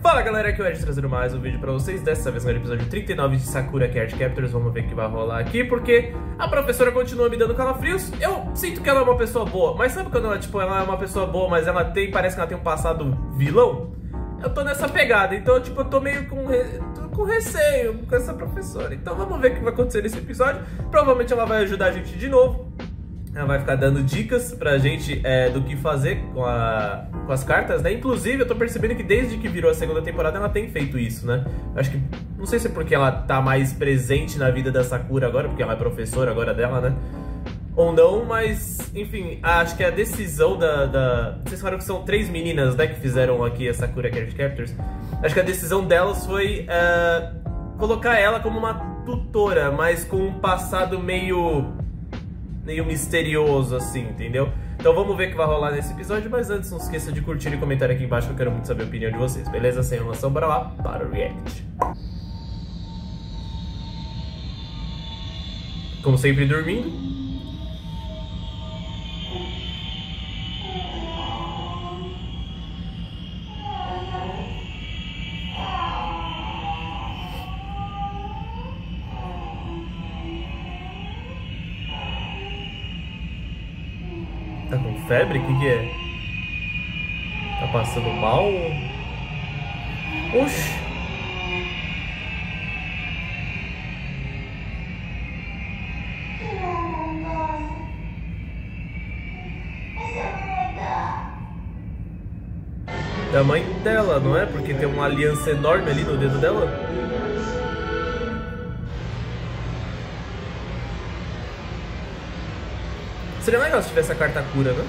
Fala galera, aqui é o Ed trazendo mais um vídeo pra vocês. Dessa vez no episódio 39 de Sakura Card Captors. Vamos ver o que vai rolar aqui, porque a professora continua me dando calafrios. Eu sinto que ela é uma pessoa boa, mas sabe quando ela, ela é uma pessoa boa, mas ela parece que ela tem um passado vilão? Eu tô nessa pegada, então eu tô meio com receio com essa professora. Então vamos ver o que vai acontecer nesse episódio. Provavelmente ela vai ajudar a gente de novo. Ela vai ficar dando dicas pra gente do que fazer com as cartas, né? Inclusive, eu tô percebendo que desde que virou a segunda temporada, ela tem feito isso, né? Acho que, não sei se é porque ela tá mais presente na vida da Sakura agora, porque ela é professora agora dela, né? Ou não, mas, enfim, acho que a decisão Vocês falaram que são 3 meninas, né, que fizeram aqui a Sakura Card Captors. Acho que a decisão delas foi colocar ela como uma tutora, mas com um passado meio misterioso, assim, entendeu? Então vamos ver o que vai rolar nesse episódio, mas antes não esqueça de curtir e comentar aqui embaixo, que eu quero muito saber a opinião de vocês, beleza? Sem enrolação, bora lá para o react. Como sempre, dormindo. Tá com febre? O que é? Tá passando mal? Oxi! Da mãe dela, não é? Porque tem uma aliança enorme ali no dedo dela. Seria legal se tivesse a carta cura, né?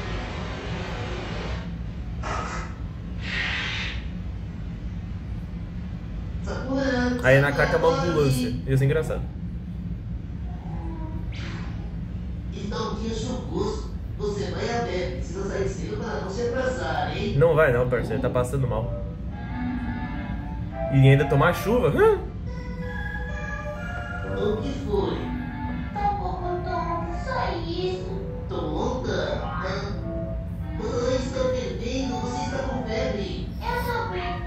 Aí na carta é uma ambulância. Ia ser engraçado. Está um dia chuvoso. Você vai a pé. Precisa sair cedo para não se atrasar, hein? Não vai não, parceiro. Tá passando mal. E ainda tomar chuva? O que foi? Tá um pouco tonta. Só isso. Tonta? Mãe, está perdendo. Você está com febre. Eu sou bem.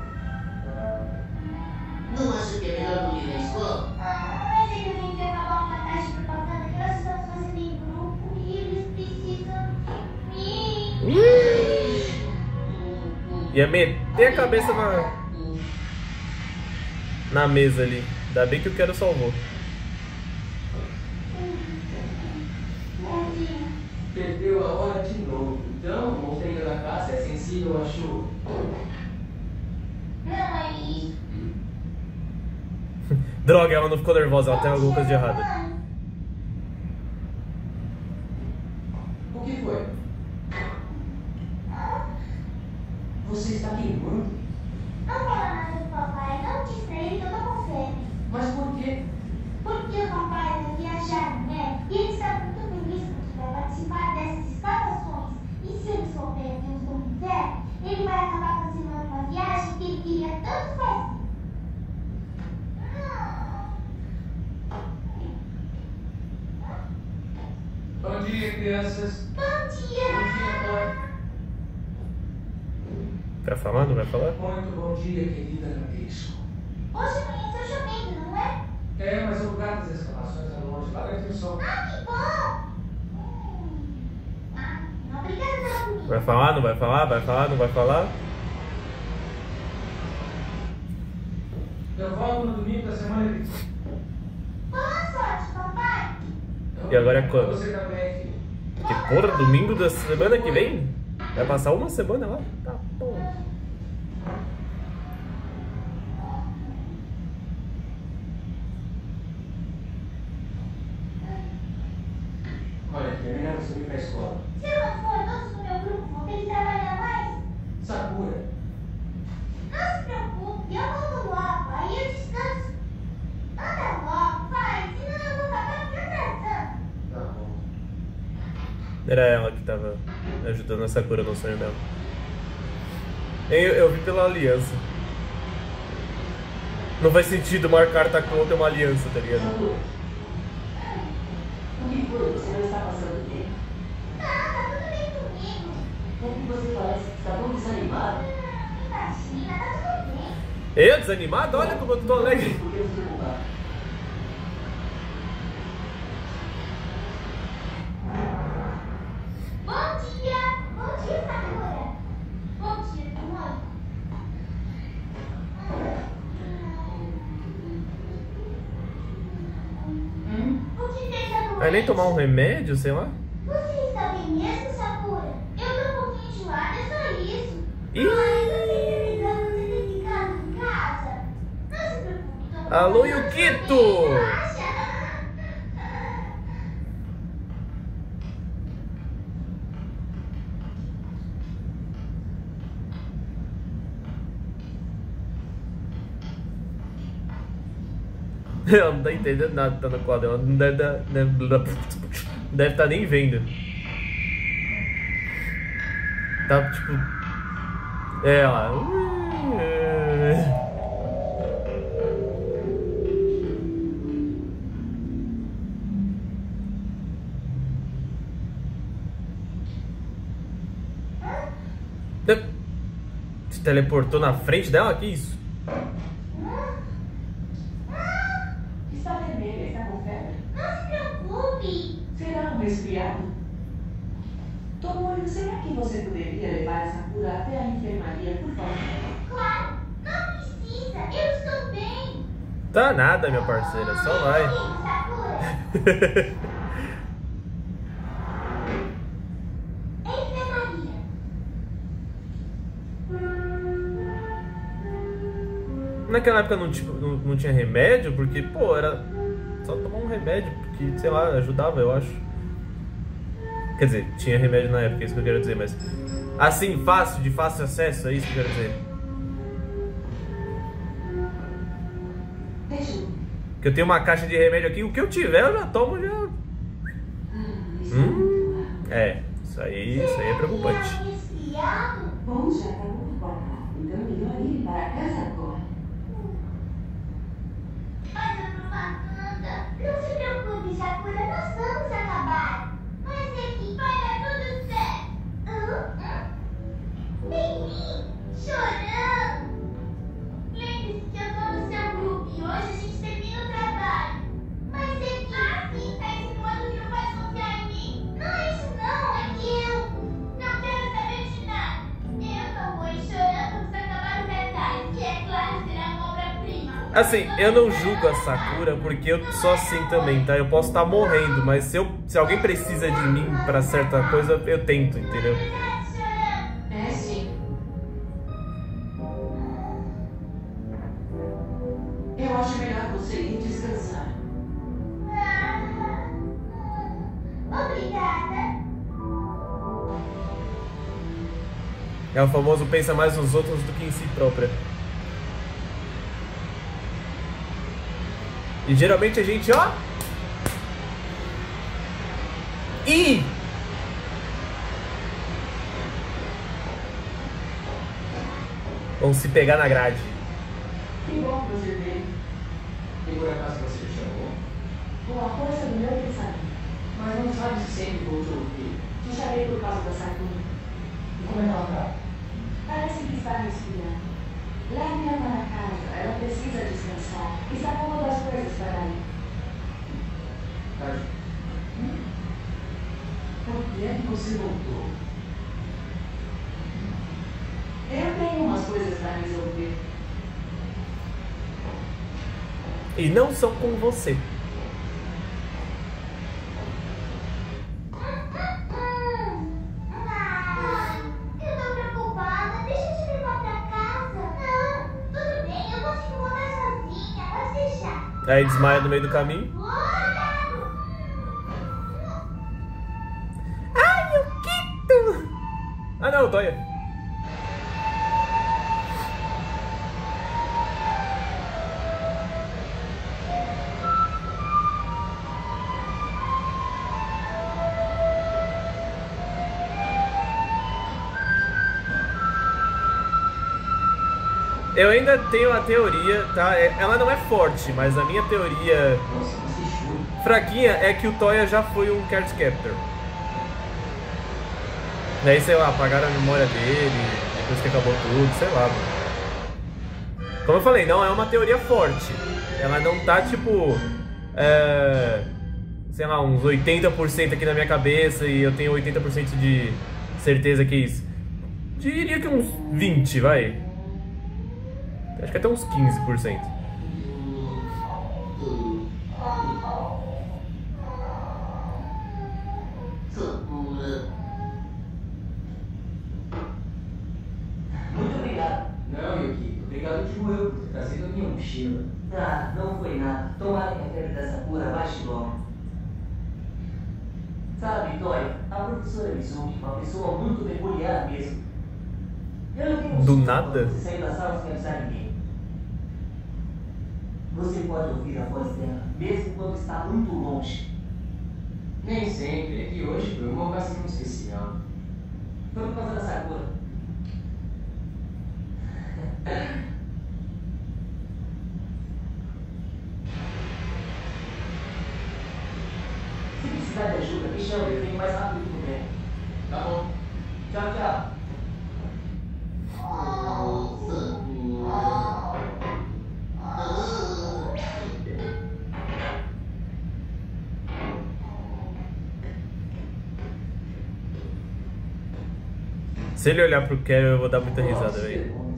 Não acha que é melhor dormir na escola? Mas é que eu tenho que acabar uma taxa de propaganda que nós estamos fazendo em grupo e eles precisam de mim. Ia meter a cabeça na mesa ali. Ainda bem que o Quero salvou. Perdeu a hora de novo. Então, o montanha da caça é sensível à chuva. Não é isso. Droga, ela não ficou nervosa, ela tem alguma coisa de errado. O que foi? Você está queimando? Não fala nada do papai. Não diz pra ele que eu tô com febre. Mas por quê? Porque o papai vai viajar, né? E ele está muito feliz porque vai participar dessas escavações. E se ele souber que eu estou no inverno, ele vai acabar cancelando uma viagem que ele queria tanto fazer. Bom dia, crianças. Bom dia! Bom dia, pai. Vai falar? Não vai falar? Muito bom dia, querida Nabisco. Hoje amanhã está chovendo, não é? É, mas o lugar das exclamações é longe. Lá dentro tem sol. Ah, que bom! Obrigada pela comida. Vai falar? Não vai falar? Vai falar? Não vai falar? Eu volto no domingo da semana que vem. Boa sorte, papai! E agora é quando? Você também, filho. Porque, porra, domingo da semana que vem? Vai passar uma semana lá? Tá bom. Olha, é melhor você ir pra escola. Se eu não for, todos do meu grupo vão ter que trabalhar mais. Sakura. Não se preocupe, eu volto logo, aí eu descanso. Anda logo, vai, senão eu vou acabar me atrasando. Tá bom. Era ela que tava ajudando a Sakura no sonho dela. Eu vi pela aliança. Não faz sentido uma carta contra uma aliança, tá ligado? Sakura. O que foi? Você não está passando bem? Não, tá tudo bem comigo. Como você parece que está tão desanimado? Imagina, tá Eu, desanimado? Olha como eu tô alegre. Por que você não tá? Bom dia! Bom dia, Sakura! Bom dia, mãe! O que tem, Sakura? Aí nem tomar um remédio, sei lá. Você está bem mesmo, Sakura? Eu tô um pouquinho enjoada, é só isso. Ih. Mas eu sei que você ter ficado em casa. Não se preocupe, tô Alô, bem, Yukito! relaxa. Ela não tá entendendo nada, tá no quadro. Ela não deve estar nem vendo. Tá tipo. É, ó. Se teleportou na frente dela? Que isso? Está vermelha, está com febre? Não se preocupe. Será um resfriado? Tomori, será que você poderia levar a Sakura até a enfermaria, por favor? Claro, não precisa. Eu estou bem. Tá nada, minha parceira, só vai. Sakura. Enfermaria. Naquela época não tinha remédio, porque, pô, era só tomar um remédio, porque, sei lá, ajudava, eu acho. Quer dizer, tinha remédio na época, é isso que eu quero dizer, mas... Assim, fácil, de fácil acesso, é isso que eu quero dizer. Deixa eu... Que eu tenho uma caixa de remédio aqui, o que eu tiver eu já tomo, já... Isso é muito mal. É, isso aí é preocupante. Resfriado? Bom, já está muito bom. Então melhor ir para casa agora. Mas Amanda, não se preocupe, Sakura, nós vamos acabar. Mas aqui vai dar tudo certo. Bem, chorando. Lembre-se que eu tô no seu grupo e hoje a gente termina o trabalho. Mas aqui, assim, tá insinuando que não vai confiar em mim? Não é isso não, é que eu não quero saber de nada. Eu só vou ir chorando pra acabar o cartaz, que é claro, será uma obra-prima. Assim, eu não julgo a Sakura porque eu sou assim também, tá? Eu posso estar morrendo, mas se alguém precisa de mim pra certa coisa, eu tento, entendeu? É sim. Eu acho melhor você ir descansar. Obrigada. É o famoso pensa mais nos outros do que em si própria. E geralmente a gente, ó... Ih! Vão se pegar na grade. Que bom que você veio. E por acaso você me chamou? Com a força do meu pensamento. Mas não sabe se sempre vou te ouvir. Te chamei por causa da Sakura. E como é que ela tá? Parece que está respirando. Leve-a para casa. Ela precisa descansar. Está com uma das coisas para ir. Tati, Por que é que você voltou? Eu tenho umas coisas para resolver. E não são com você. Eu tô preocupada. Deixa eu te levar pra casa. Não, tudo bem, eu consigo voltar sozinha. Pode deixar. Aí desmaia no meio do caminho. Ai, Yukito! Ah não, Toya. Eu ainda tenho a teoria, tá? Ela não é forte, mas a minha teoria nossa, você chora. fraquinha é que o Toya já foi um Card Captor. Daí, sei lá, apagaram a memória dele, depois que acabou tudo, sei lá, mano. Como eu falei, não é uma teoria forte. Ela não tá tipo... sei lá, uns 80% aqui na minha cabeça e eu tenho 80% de certeza que é isso. Diria que uns 20, vai. Acho que até uns 15%. Muito obrigado. Não, Yuki. Obrigado de novo por ter trazido a minha mochila. Ah, não foi nada. Tomara que a febre da Sakura baixe logo. Sabe, Toy, a professora Mizuki é uma pessoa muito peculiar mesmo. Eu não tenho Do nada? Você saiu da sala sem avisar ninguém. Você pode ouvir a voz dela, mesmo quando está muito longe. Nem sempre, é que hoje foi uma ocasião especial. Foi por causa da Sakura. Se precisar de ajuda, me chama, eu venho mais rápido que puder. Tá bom. Tchau, tchau. Se ele olhar pro Carol, eu vou dar muita risada, velho.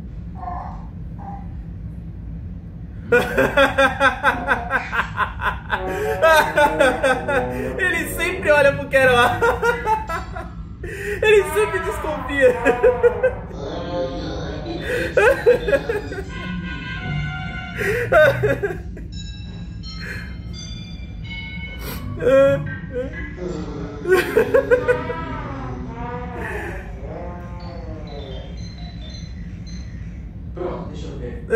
Ele sempre olha pro Carol. Ele sempre desconfia. Pronto, deixa eu ver.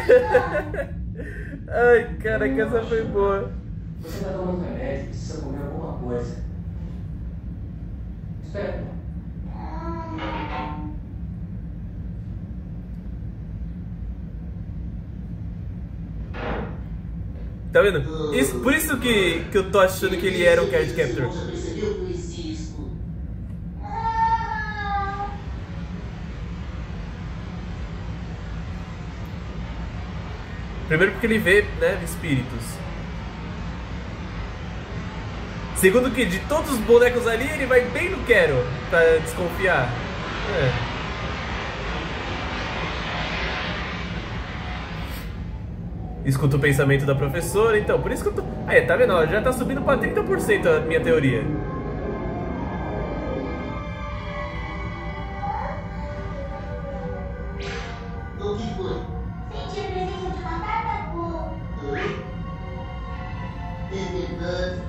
Ai, cara, que essa foi boa. Você tá tomando remédio, precisa comer alguma coisa. Espera. Tá vendo? Por isso que eu tô achando que ele era um Card Captor. Primeiro porque ele vê, né, espíritos. Segundo que de todos os bonecos ali, ele vai bem no Quero pra desconfiar. Escuta o pensamento da professora, então, por isso que eu tô... Aí, tá vendo? Ó, já tá subindo pra 30% a minha teoria. O que foi? Senti a presença de uma tartaruga. É verdade.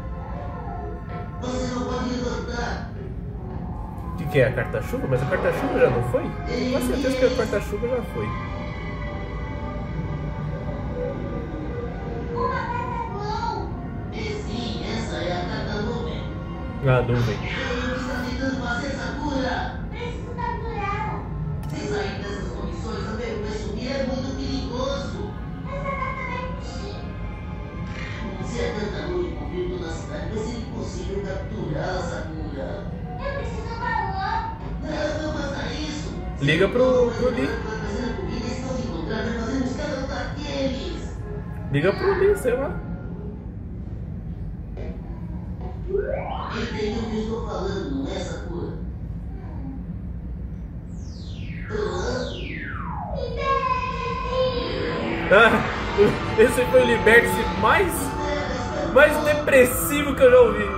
Você não pode levantar. O que é a carta-chuva? Mas a carta-chuva já não foi? Eu tenho certeza que a carta-chuva já foi. Ah, nuvem. O que está tentando fazer, Sakura? Preciso capturá-la. Se sair dessas condições, a Peru vai subir, é muito perigoso. Essa carta vai fugir. Se a tartaruga cobrir toda a cidade, vai ser impossível capturá-la, Sakura. Eu preciso da lua. Não faça isso. Liga pro Lee. Liga pro Lee, sei lá. Entendeu o que eu estou falando, não é, Sakura? Esse foi o Liberte-se mais depressivo que eu já ouvi.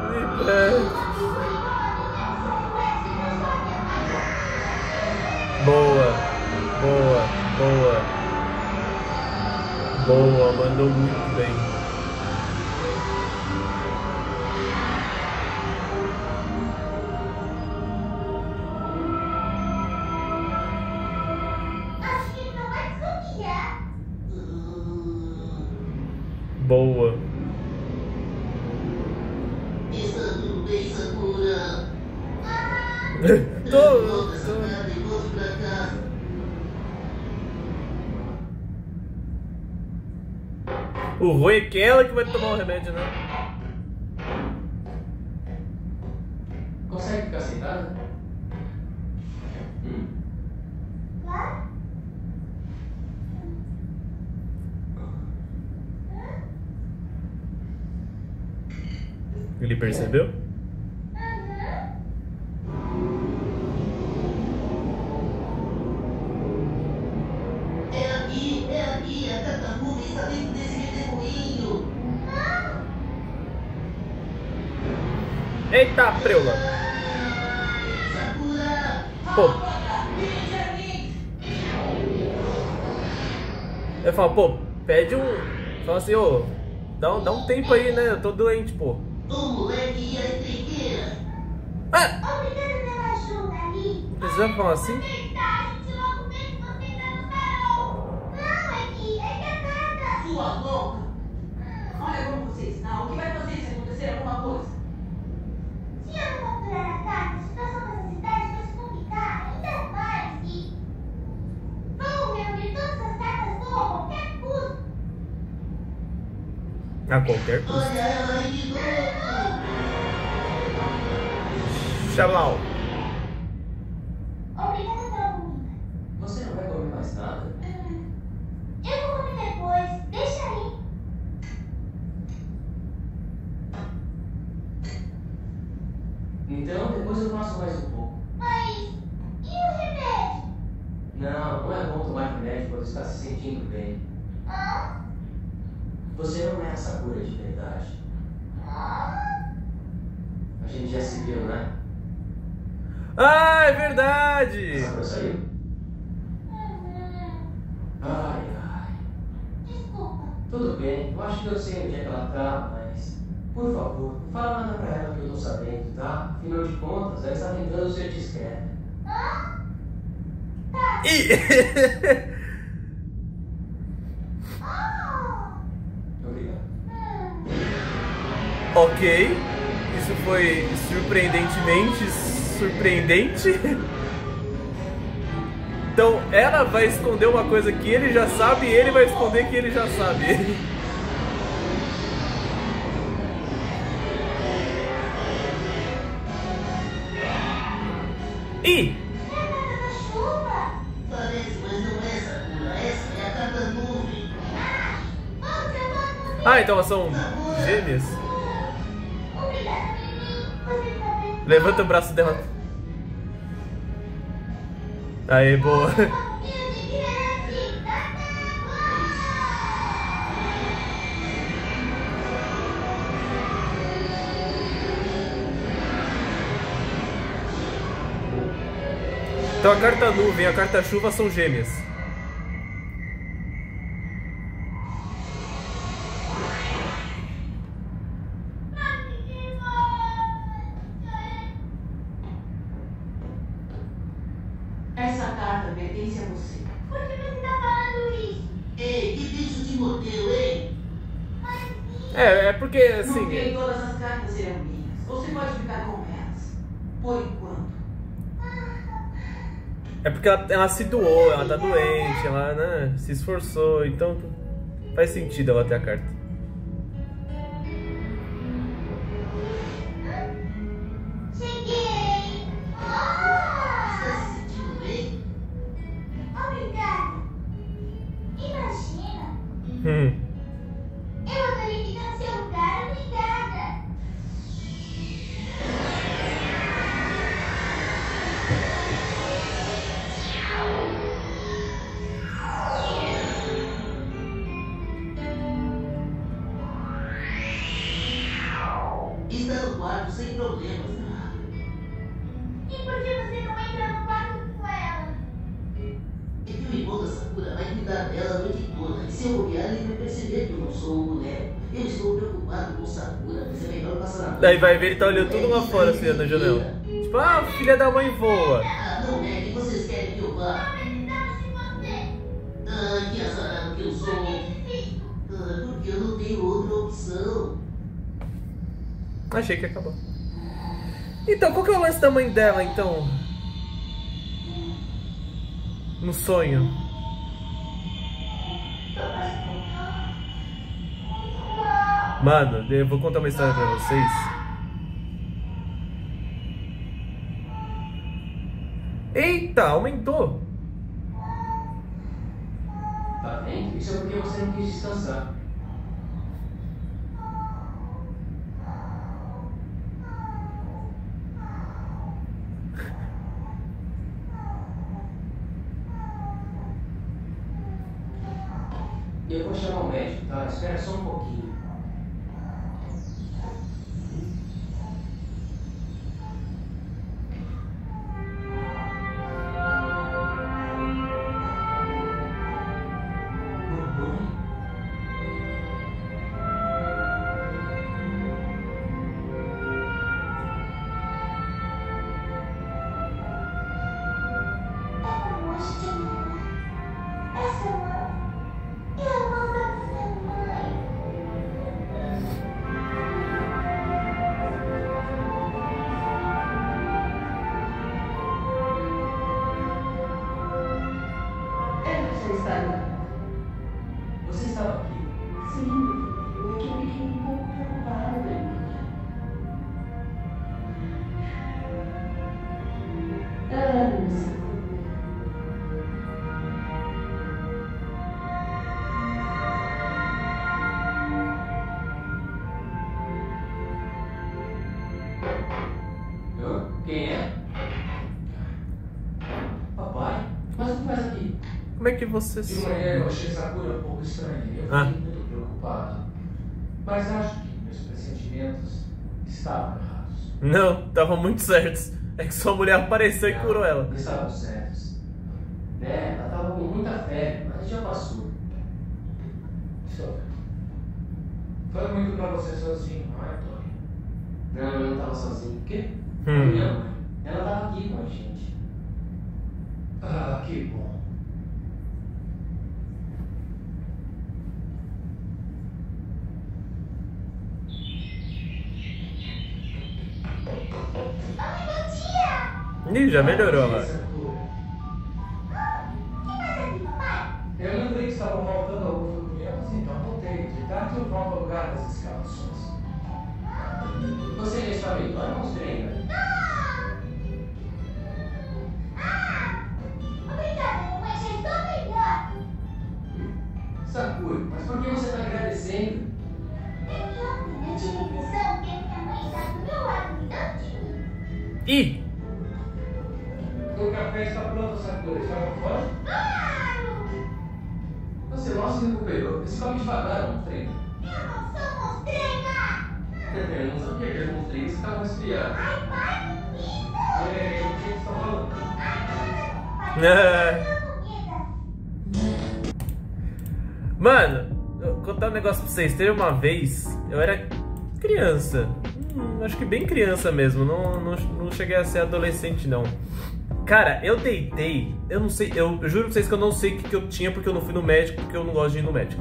Boa, boa, boa. Boa, mandou muito bem. Boa. Está tudo bem, Sakura? Tô. O ruim é que ela que vai tomar o remédio, né? Consegue ficar sentada? Claro. Ele percebeu? É aqui, a tartaruga está dentro desse redemoinho. Eita, preula! Sakura! Pô. Eu falo, pô, pede um... Fala assim, ô, dá um tempo aí, né? Eu tô doente, pô. O moleque e a encrenqueira. Ah! Obrigada pela ajuda, Ali. Não precisa falar assim? A gente logo vê que você ainda não parou. Não, é que a carta... Sua louca! Olha como você está. O que vai fazer se acontecer alguma coisa? Se eu não capturar a carta, a situação dessa cidade vai se complicar ainda mais e... Vamos reunir todas as cartas do a qualquer custo. A qualquer custo. Olha ela aí de novo! Xalau. Obrigada pela comida. Você não vai comer mais nada? Eu vou comer depois. Deixa aí. Então, depois eu faço mais um pouco. Mas... E o remédio? Não é bom tomar remédio quando está se sentindo bem. Ah? Você não é a Sakura de verdade. A gente já se viu, né? Ah, é verdade! Sakura saiu? Ai, ai. Desculpa. Tudo bem, eu acho que eu sei onde é que ela tá, mas... Por favor, não fala nada pra ela que eu tô sabendo, tá? Afinal de contas, ela está tentando ser discreta. Ih! Obrigado. Ok. Isso foi surpreendentemente surpreendente. Então ela vai esconder uma coisa que ele já sabe e ele vai esconder que ele já sabe. Ih! Chuva. Parece, mas não é Sakura. Essa é a carta nuvem. Ah, então elas são gêmeas. Obrigada, Mimi. Você tá bem? Levanta o braço dela. Aê, boa. Então a carta nuvem e a carta chuva são gêmeas. Essa carta pertence a você. Por que você tá falando isso? Ei, que bicho de modelo, hein? É porque Nem assim. todas as cartas serão minhas. Você pode ficar com elas. Por enquanto. É porque ela se doou, ela tá doente, ela, né, se esforçou, então faz sentido ela ter a carta. Cheguei! Está se sentindo bem? Obrigada! Imagina! Hum. Eu adorei ficar no seu lugar, obrigada! Está no quarto sem problemas, né? E por que você não entra no quarto com ela? É que o irmão da Sakura vai cuidar dela a noite toda. E se eu bobear, ele vai perceber que eu não sou um boneco. Eu estou preocupado com Sakura, mas é melhor passar na noite. Daí vai ver ele tá olhando tudo lá fora assim na janela. Tipo, ah, filha da mãe voa. Ah, não é que vocês querem que eu vá. Precisamos de você! Ah, que azarado que eu sou. Difícil! Ah, porque eu não tenho outra opção. Achei que ia acabar. Então, qual que é o lance da mãe dela, então? No sonho. Mano, eu vou contar uma história pra vocês. Eita, aumentou. Tá vendo? Isso é porque você não quis descansar. Eu vou chamar o médico, tá? Espera só um pouquinho. Você estava aqui? Sim, eu fiquei um pouco preocupada, Emília. Não se preocupe. Quem é? Papai? Mas o que faz aqui? Como é que você De sabe? manhã eu achei Sakura um pouco estranha. Eu fiquei muito preocupado. Mas acho que meus pressentimentos estavam errados. Não, estavam muito certos. É que sua mulher apareceu e curou ela. Não estavam certos. É, ela estava com muita febre, mas já passou. Estou vendo. Foi muito pra você sozinho, não é, Tony? Não, eu não estava sozinho. O quê? Hum. Minha mãe. Ela estava aqui com a gente. Ah, que bom. Ih, já melhorou lá. Eu lembrei que estavam faltando alguns documentos, então voltei. De tarde eu volto ao lugar das escavações. Você já está melhor, monstro ainda? Obrigada, mamãe, já estou melhor. Sakura, mas por que você está agradecendo? É que ontem eu tive a impressão que a minha mãe está do meu lado, cuidando de mim. Ih! O café está pronto, Sakura. Está com fome? Você mal se recuperou. Você come devagar, monstrenga. Eu não sou monstrenga. Eu não sabia que as monstrengas estavam resfriadas. Ai, pai, com isso. É, o que eles estão falando? Mano, eu vou contar um negócio pra vocês. Teve uma vez, eu era criança. Acho que bem criança mesmo. Não cheguei a ser adolescente, não. Cara, eu deitei. Eu não sei, eu juro pra vocês que eu não sei o que eu tinha porque eu não fui no médico, porque eu não gosto de ir no médico.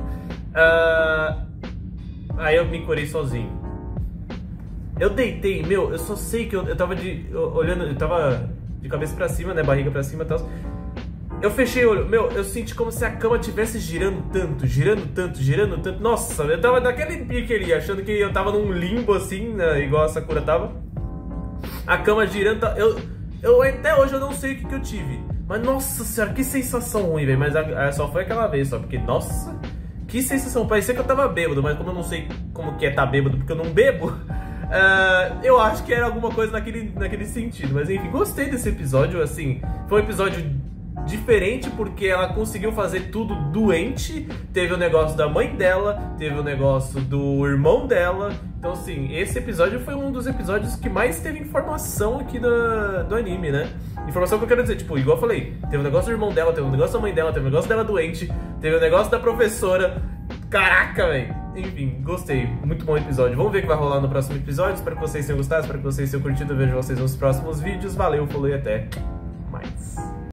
Aí eu me curei sozinho. Eu deitei, meu, eu só sei que eu tava olhando, eu tava de cabeça pra cima, né, barriga pra cima e tal. Eu fechei o olho, meu, eu senti como se a cama tivesse girando tanto, girando tanto, girando tanto. Nossa, eu tava naquele pique ali, achando que eu tava num limbo assim, né, igual a Sakura tava. A cama girando, eu até hoje eu não sei o que eu tive. Mas nossa senhora, que sensação ruim, velho. Mas só foi aquela vez só, porque nossa, que sensação. Parecia que eu tava bêbado, mas como eu não sei como que é tá bêbado, porque eu não bebo. Eu acho que era alguma coisa naquele sentido. Mas enfim, gostei desse episódio, assim. Foi um episódio diferente porque ela conseguiu fazer tudo doente. Teve o negócio da mãe dela, teve o negócio do irmão dela. Então assim, esse episódio foi um dos episódios que mais teve informação aqui do anime, né? Informação que eu quero dizer, tipo, igual eu falei, teve o negócio do irmão dela, teve o negócio da mãe dela, teve o negócio dela doente, teve o negócio da professora. Caraca, velho. Enfim, gostei. Muito bom episódio. Vamos ver o que vai rolar no próximo episódio. Espero que vocês tenham gostado, espero que vocês tenham curtido. Eu vejo vocês nos próximos vídeos. Valeu, falou e até mais.